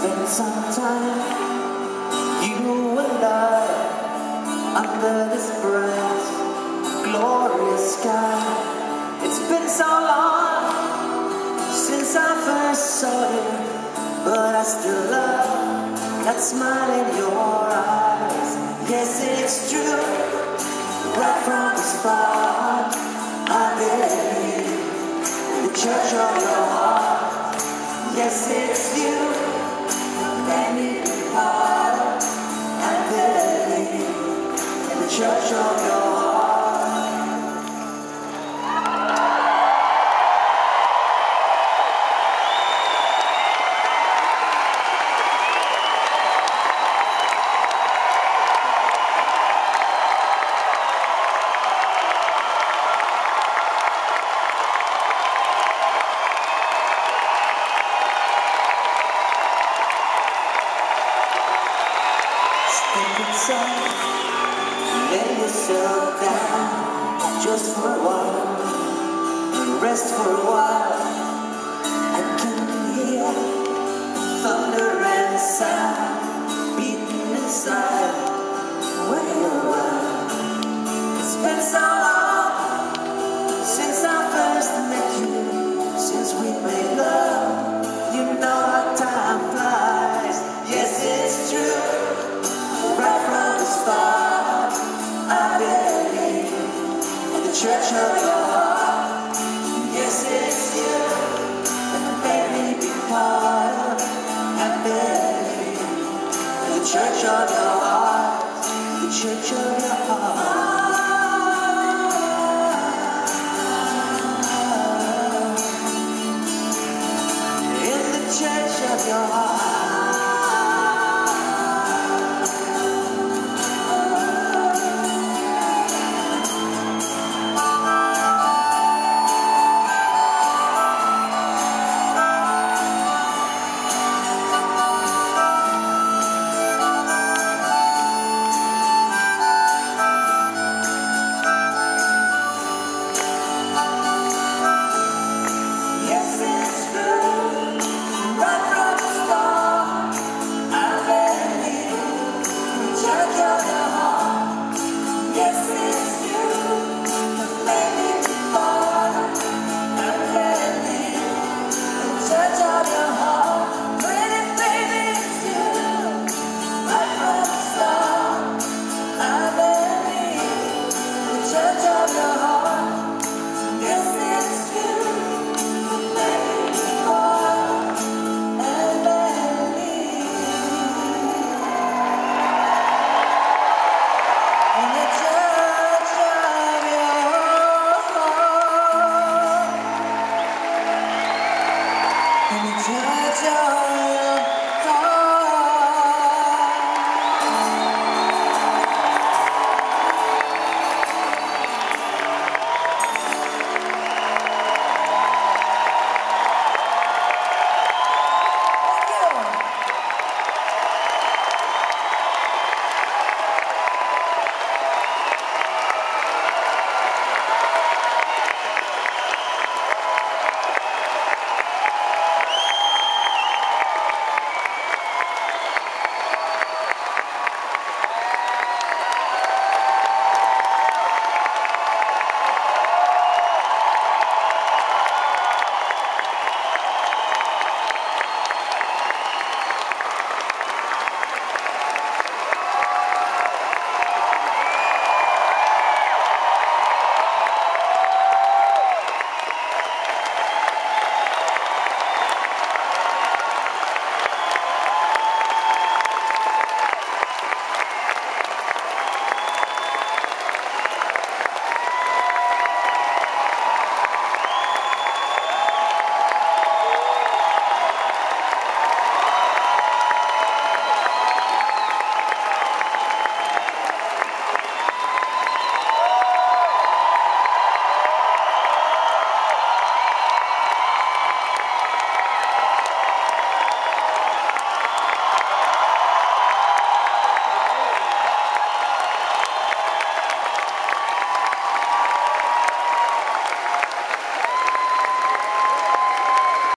spent some time, you and I, under this bright, glorious sky. It's been so long since I first saw you, but I still love that smile in your eyes. Yes, it's true, right from the start, I believe in the church of your heart. Yes, it's you, let me be part, I believe in the church of your heart. Step inside, lay yourself down, just for a while, and rest for a while. I can hear thunder and sound beating inside where you are. It's been so long since I first met you, since we made love. You know how time flies. Yes, it's true. Right from the start, I believe in the church of your heart. Yes, it's you that made me be part of. I believe in the church of your heart, the church of your heart. In the church of your heart.